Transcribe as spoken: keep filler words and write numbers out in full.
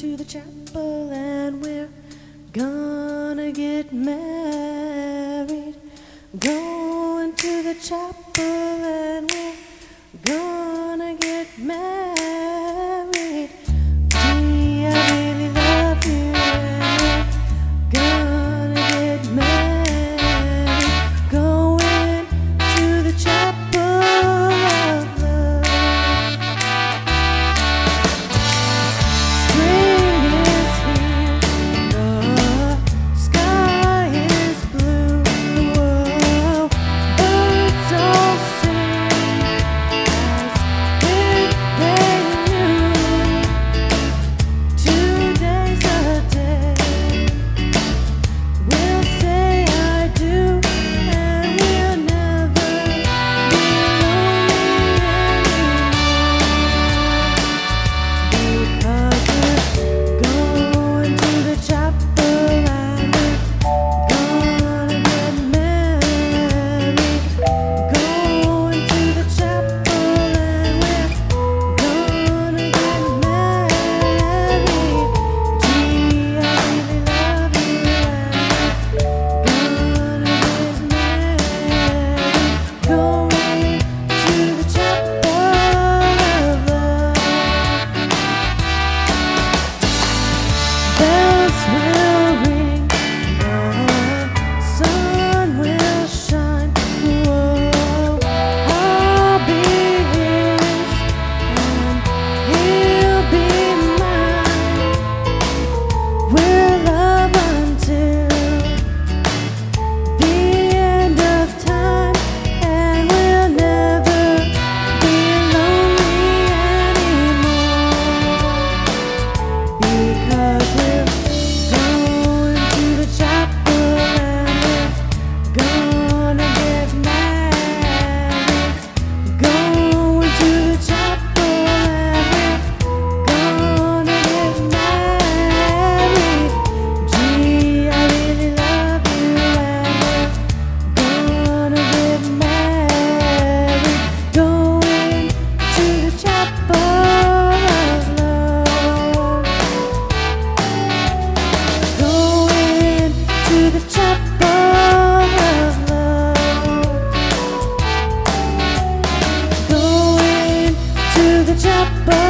to the chapel and we're gonna get married. Going to the chapel and we're gonna get married. Gee, I really love you and we're gonna get married. Going to the chapel of love. Spring is here, the sky is blue. Whoa, birds all sing as if they knew. Today's a day we'll say I do, and we'll never be lonely anymore. Because we're going to the chapel and we're gonna get married. Going to the chapel and we're gonna get married. Gee, I really love you and we're gonna get married. Going to the chapel of love. Bells will ring, the sun will shine. Whoa, I'll be his and he'll be mine. We'll love until the end of time, and we'll never be lonely anymore. Because we're going to the chapel and we're gonna get married. Going to the chapel and we're gonna get married. Gee, I really love you and we're gonna get married. Going to the chapel of love. Going to the chapel of love. Going to the chapel